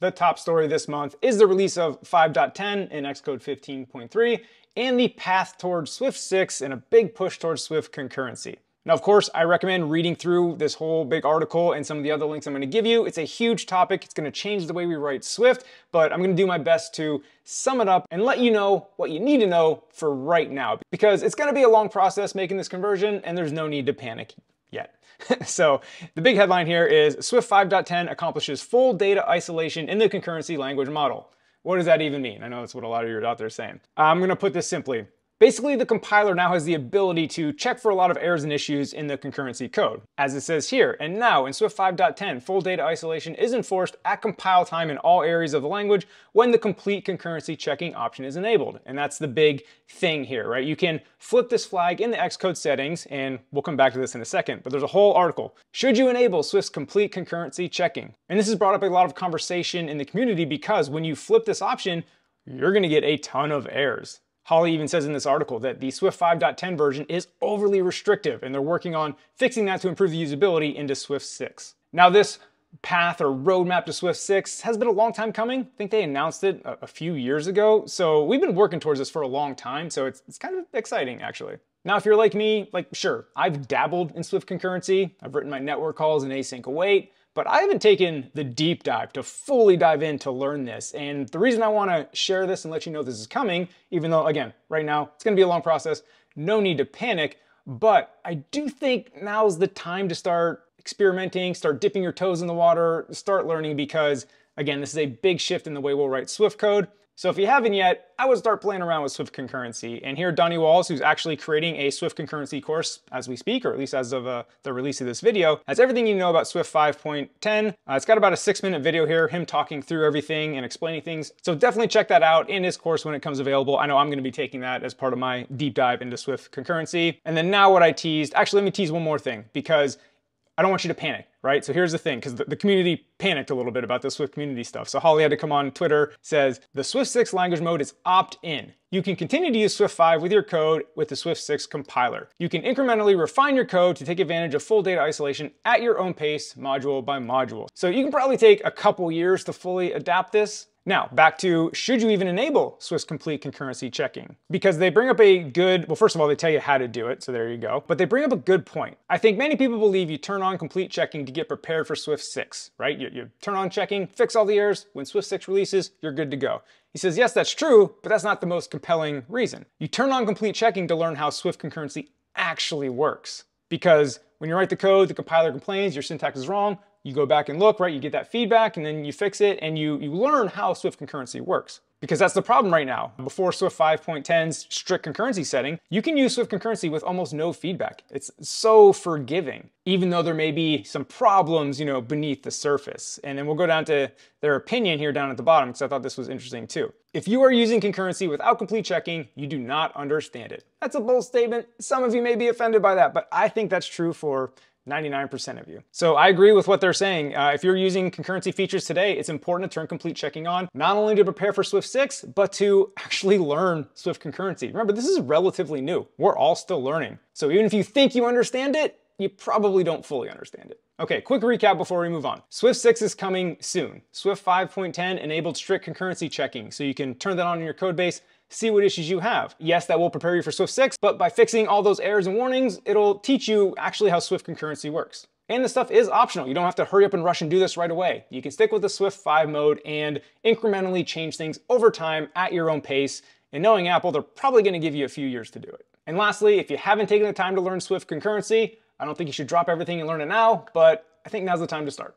The top story this month is the release of 5.10 in Xcode 15.3 and the path towards Swift 6 and a big push towards Swift concurrency. Now, of course, I recommend reading through this whole big article and some of the other links I'm going to give you. It's a huge topic. It's going to change the way we write Swift, but I'm going to do my best to sum it up and let you know what you need to know for right now, because it's going to be a long process making this conversion and there's no need to panic yet. So the big headline here is Swift 5.10 accomplishes full data isolation in the concurrency language model. What does that even mean? I know that's what a lot of you are out there saying. I'm going to put this simply. Basically, the compiler now has the ability to check for a lot of errors and issues in the concurrency code. As it says here, and now in Swift 5.10, full data isolation is enforced at compile time in all areas of the language when the complete concurrency checking option is enabled. And that's the big thing here, right? You can flip this flag in the Xcode settings, and we'll come back to this in a second, but there's a whole article. Should you enable Swift's complete concurrency checking? And this has brought up a lot of conversation in the community because when you flip this option, you're gonna get a ton of errors. Holly even says in this article that the Swift 5.10 version is overly restrictive, and they're working on fixing that to improve the usability into Swift 6. Now, this path or roadmap to Swift 6 has been a long time coming. I think they announced it a few years ago, so we've been working towards this for a long time, so it's kind of exciting, actually. Now, if you're like me, sure, I've dabbled in Swift concurrency. I've written my network calls in async await, but I haven't taken the deep dive to fully dive in to learn this. And the reason I want to share this and let you know this is coming, even though, again, right now, it's going to be a long process, no need to panic, but I do think now's the time to start experimenting, start dipping your toes in the water, start learning, because, again, this is a big shift in the way we'll write Swift code. So if you haven't yet, I would start playing around with Swift concurrency. And here, Donnie Walls, who's actually creating a Swift concurrency course as we speak, or at least as of the release of this video, has everything you know about Swift 5.10. It's got about a 6-minute video here, him talking through everything and explaining things. So definitely check that out in his course when it comes available. I know I'm gonna be taking that as part of my deep dive into Swift concurrency. And then now what I teased, actually let me tease one more thing, because I don't want you to panic, right? So here's the thing, because the community panicked a little bit about the Swift community stuff. So Holly had to come on Twitter, says, the Swift 6 language mode is opt-in. You can continue to use Swift 5 with your code with the Swift 6 compiler. You can incrementally refine your code to take advantage of full data isolation at your own pace, module by module. So you can probably take a couple years to fully adapt this. Now, back to, should you even enable Swift's complete concurrency checking? Because they bring up a good, well, first of all, they tell you how to do it, so there you go. But they bring up a good point. I think many people believe you turn on complete checking to get prepared for Swift 6, right? You turn on checking, fix all the errors. When Swift 6 releases, you're good to go. He says, yes, that's true, but that's not the most compelling reason. You turn on complete checking to learn how Swift concurrency actually works. Because when you write the code, the compiler complains, your syntax is wrong, you go back and look, right? You get that feedback and then you fix it and you learn how Swift concurrency works. Because that's the problem right now. Before Swift 5.10's strict concurrency setting, you can use Swift concurrency with almost no feedback. It's so forgiving, even though there may be some problems, beneath the surface. And then we'll go down to their opinion here down at the bottom, because I thought this was interesting too. If you are using concurrency without complete checking, you do not understand it. That's a bold statement. Some of you may be offended by that, but I think that's true for 99% of you. So I agree with what they're saying. If you're using concurrency features today, it's important to turn complete checking on, not only to prepare for Swift 6, but to actually learn Swift concurrency. Remember, this is relatively new. We're all still learning. So even if you think you understand it, you probably don't fully understand it. Okay, quick recap before we move on. Swift 6 is coming soon. Swift 5.10 enabled strict concurrency checking, so you can turn that on in your code base, see what issues you have. Yes, that will prepare you for Swift 6, but by fixing all those errors and warnings, it'll teach you actually how Swift concurrency works. And the stuff is optional. You don't have to hurry up and rush and do this right away. You can stick with the Swift 5 mode and incrementally change things over time at your own pace. And knowing Apple, they're probably gonna give you a few years to do it. And lastly, if you haven't taken the time to learn Swift concurrency, I don't think you should drop everything and learn it now, but I think now's the time to start.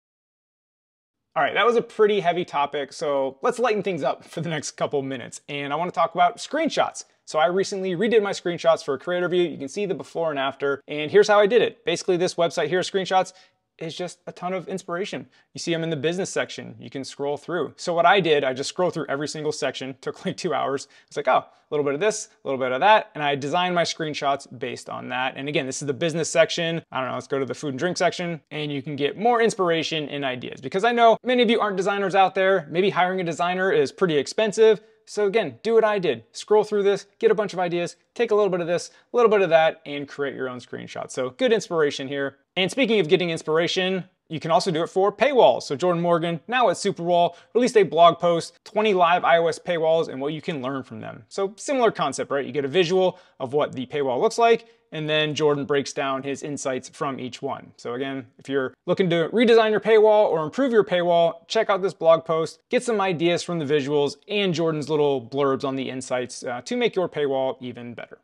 All right, that was a pretty heavy topic, so let's lighten things up for the next couple minutes. And I want to talk about screenshots. So I recently redid my screenshots for a creator view. You can see the before and after, and here's how I did it. Basically, this website here, Screenshots, is just a ton of inspiration. You see them in the business section. You can scroll through. So what I did, I just scrolled through every single section. Took like 2 hours. It's like, oh, a little bit of this, a little bit of that. And I designed my screenshots based on that. And again, this is the business section. I don't know, let's go to the food and drink section and you can get more inspiration and ideas. Because I know many of you aren't designers out there. Maybe hiring a designer is pretty expensive. So again, do what I did. Scroll through this, get a bunch of ideas, take a little bit of this, a little bit of that, and create your own screenshot. So good inspiration here. And speaking of getting inspiration, You can also do it for paywalls. So Jordan Morgan, now at Superwall, released a blog post, 20 live iOS paywalls and what you can learn from them. So similar concept, right? You get a visual of what the paywall looks like, and then Jordan breaks down his insights from each one. So again, if you're looking to redesign your paywall or improve your paywall, check out this blog post, get some ideas from the visuals and Jordan's little blurbs on the insights to make your paywall even better.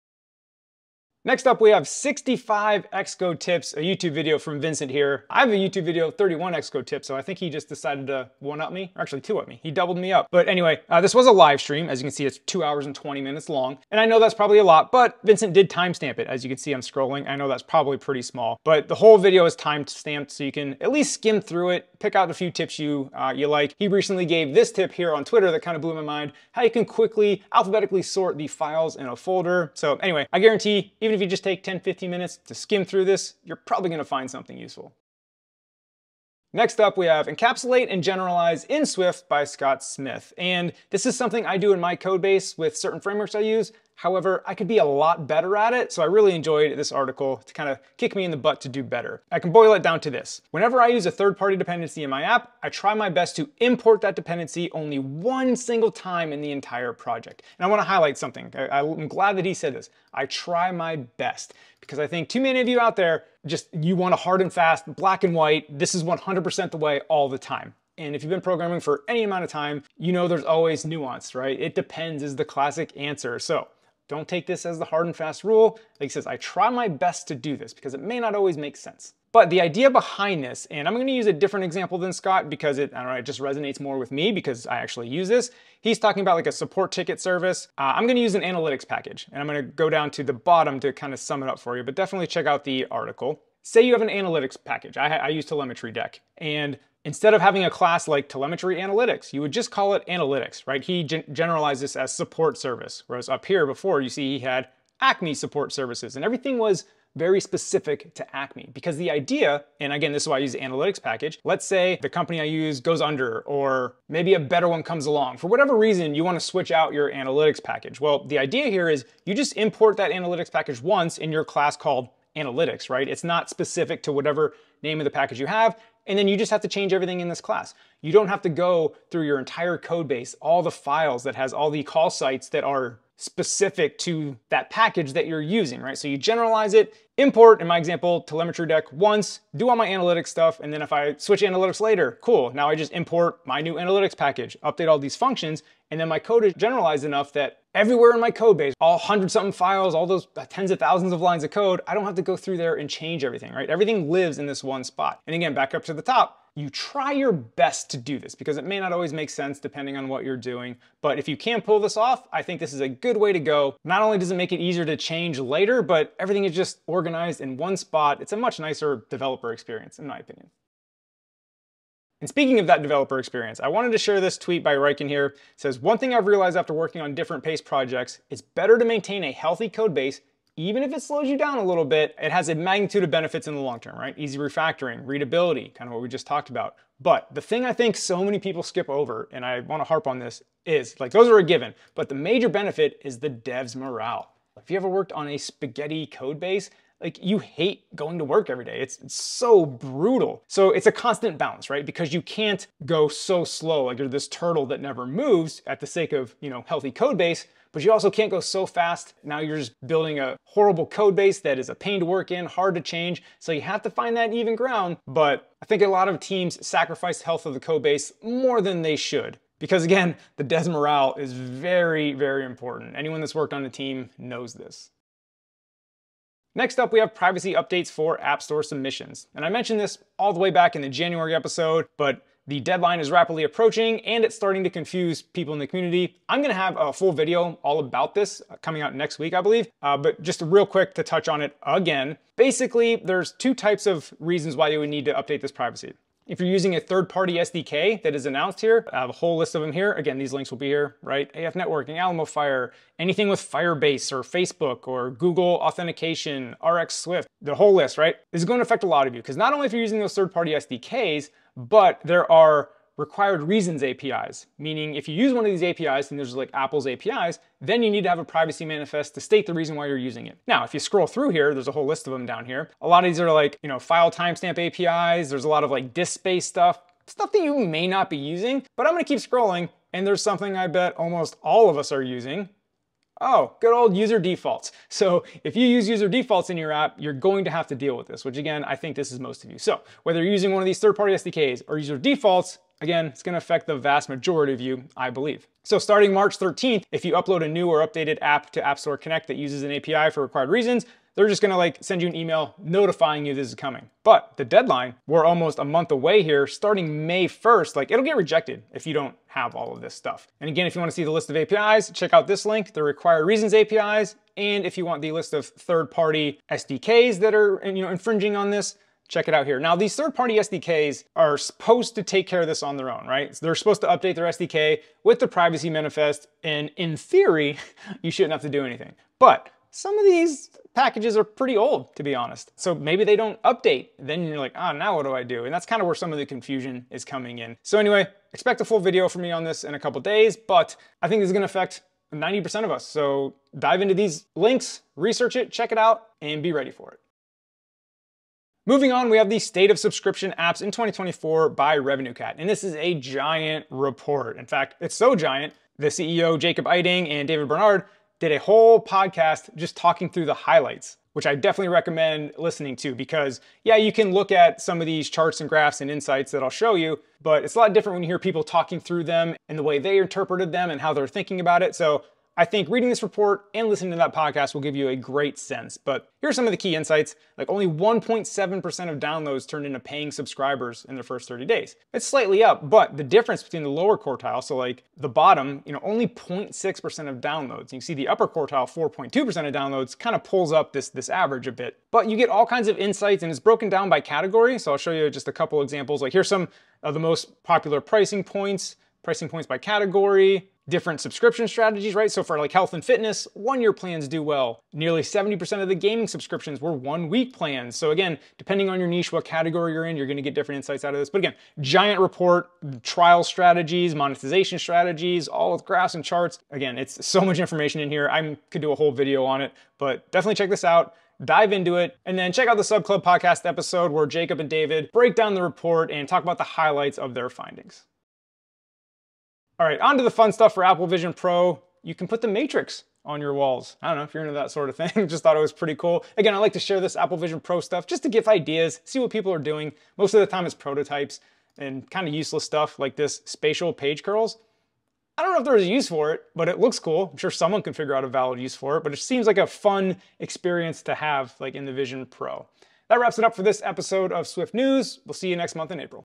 Next up, we have 65 Xcode tips, a YouTube video from Vincent here. I have a YouTube video, 31 Xcode tips, so I think he just decided to one-up me, or actually two-up me. He doubled me up. But anyway, this was a live stream. As you can see, it's 2 hours and 20 minutes long. And I know that's probably a lot, but Vincent did timestamp it. As you can see, I'm scrolling. I know that's probably pretty small, but the whole video is timestamped, so you can at least skim through it, pick out a few tips you like. He recently gave this tip here on Twitter that kind of blew my mind, how you can quickly alphabetically sort the files in a folder. So anyway, I guarantee, even if you just take 10-15 minutes to skim through this, you're probably going to find something useful. Next up, we have Encapsulate and Generalize in Swift by Scott Smith. And this is something I do in my code base with certain frameworks I use. However, I could be a lot better at it, so I really enjoyed this article to kind of kick me in the butt to do better. I can boil it down to this. Whenever I use a third-party dependency in my app, I try my best to import that dependency only one single time in the entire project. And I want to highlight something. I'm glad that he said this. I try my best, because I think too many of you out there, you want a hard and fast, black and white, this is 100% the way all the time. And if you've been programming for any amount of time, you know there's always nuance, right? It depends is the classic answer. So don't take this as the hard and fast rule. Like he says, I try my best to do this because it may not always make sense. But the idea behind this, and I'm going to use a different example than Scott because it just resonates more with me because I actually use this. He's talking about like a support ticket service. I'm going to use an analytics package, and I'm going to go down to the bottom to kind of sum it up for you, but definitely check out the article. Say you have an analytics package. I use Telemetry Deck, and instead of having a class like Telemetry Analytics, you would just call it Analytics, right? He generalized this as support service, whereas up here before you see he had Acme support services, and everything was very specific to Acme because the idea, and again, this is why I use the analytics package. Let's say the company I use goes under, or maybe a better one comes along. For whatever reason, you want to switch out your analytics package. Well, the idea here is you just import that analytics package once in your class called analytics, right? It's not specific to whatever name of the package you have. And then you just have to change everything in this class. You don't have to go through your entire code base, all the files that has all the call sites that are specific to that package that you're using, right? So you generalize it, import, in my example, Telemetry Deck once, do all my analytics stuff, and then if I switch analytics later, cool, now I just import my new analytics package, update all these functions, and then my code is generalized enough that everywhere in my code base, all 100-something files, all those tens of thousands of lines of code, I don't have to go through there and change everything, right? Everything lives in this one spot. And again, back up to the top, you try your best to do this because it may not always make sense depending on what you're doing. But if you can pull this off, I think this is a good way to go. Not only does it make it easier to change later, but everything is just organized in one spot. It's a much nicer developer experience, in my opinion. And speaking of that developer experience, I wanted to share this tweet by Riken here. It says, one thing I've realized after working on different Pace projects, it's better to maintain a healthy code base. Even if it slows you down a little bit, it has a magnitude of benefits in the long term, right? Easy refactoring, readability, kind of what we just talked about. But the thing I think so many people skip over, and I want to harp on this, is like those are a given, but the major benefit is the dev's morale. If you ever worked on a spaghetti code base, like you hate going to work every day. It's so brutal. So it's a constant balance, right? Because you can't go so slow, like you're this turtle that never moves at the sake of, healthy code base, but you also can't go so fast. Now you're just building a horrible code base that is a pain to work in, hard to change. So you have to find that even ground. But I think a lot of teams sacrifice the health of the code base more than they should. Because again, the dev's morale is very, very important. Anyone that's worked on a team knows this. Next up, we have privacy updates for App Store submissions. And I mentioned this all the way back in the January episode, but the deadline is rapidly approaching and it's starting to confuse people in the community. I'm gonna have a full video all about this coming out next week, I believe. But just real quick to touch on it again. Basically, there's two types of reasons why you would need to update this privacy. If you're using a third-party SDK that is announced here, I have a whole list of them here. Again, these links will be here, right? AF Networking, Alamo Fire, anything with Firebase or Facebook or Google Authentication, RX Swift, the whole list, right? This is going to affect a lot of you because not only if you're using those third-party SDKs, but there are required reasons APIs, meaning if you use one of these APIs, and there's like Apple's APIs, then you need to have a privacy manifest to state the reason why you're using it. Now, if you scroll through here, there's a whole list of them down here. A lot of these are like, file timestamp APIs. There's a lot of like disk space stuff that you may not be using, but I'm gonna keep scrolling, and there's something I bet almost all of us are using. Oh, good old user defaults. So if you use user defaults in your app, you're going to have to deal with this, which again, I think this is most of you. So whether you're using one of these third-party SDKs or user defaults, again, it's gonna affect the vast majority of you, I believe. So starting March 13th, if you upload a new or updated app to App Store Connect that uses an API for required reasons, they're just gonna like send you an email notifying you this is coming. But the deadline, we're almost a month away here, starting May 1st, like it'll get rejected if you don't have all of this stuff. And again, if you wanna see the list of APIs, check out this link, the required reasons APIs. And if you want the list of third-party SDKs that are infringing on this, check it out here. Now, these third-party SDKs are supposed to take care of this on their own, right? So they're supposed to update their SDK with the privacy manifest, and in theory, you shouldn't have to do anything. But some of these packages are pretty old, to be honest. So maybe they don't update. Then you're like, now what do I do? And that's kind of where some of the confusion is coming in. So anyway, expect a full video from me on this in a couple days, but I think this is gonna affect 90% of us. So dive into these links, research it, check it out, and be ready for it. Moving on, we have the State of Subscription Apps in 2024 by RevenueCat. And this is a giant report. In fact, it's so giant, the CEO, Jacob Eiting, and David Bernard did a whole podcast just talking through the highlights, which I definitely recommend listening to because, yeah, you can look at some of these charts and graphs and insights that I'll show you, but it's a lot different when you hear people talking through them and the way they interpreted them and how they're thinking about it. So I think reading this report and listening to that podcast will give you a great sense. But here's some of the key insights. Like only 1.7% of downloads turned into paying subscribers in their first 30 days. It's slightly up, but the difference between the lower quartile, so like the bottom, only 0.6% of downloads. You can see the upper quartile, 4.2% of downloads, kind of pulls up this average a bit. But you get all kinds of insights and it's broken down by category. So I'll show you just a couple examples. Like here's some of the most popular pricing points by category, different subscription strategies, right? So for like health and fitness, 1-year plans do well. Nearly 70% of the gaming subscriptions were 1-week plans. So again, depending on your niche, what category you're in, you're gonna get different insights out of this. But again, giant report, trial strategies, monetization strategies, all with graphs and charts. Again, it's so much information in here. I could do a whole video on it, but definitely check this out. Dive into it, and then check out the Sub Club podcast episode where Jacob and David break down the report and talk about the highlights of their findings. All right, on to the fun stuff for Apple Vision Pro. You can put the Matrix on your walls. I don't know if you're into that sort of thing. Just thought it was pretty cool. Again, I like to share this Apple Vision Pro stuff just to give ideas, see what people are doing. Most of the time it's prototypes and kind of useless stuff like this spatial page curls. I don't know if there's a use for it, but it looks cool. I'm sure someone can figure out a valid use for it, but it seems like a fun experience to have like in the Vision Pro. That wraps it up for this episode of Swift News. We'll see you next month in April.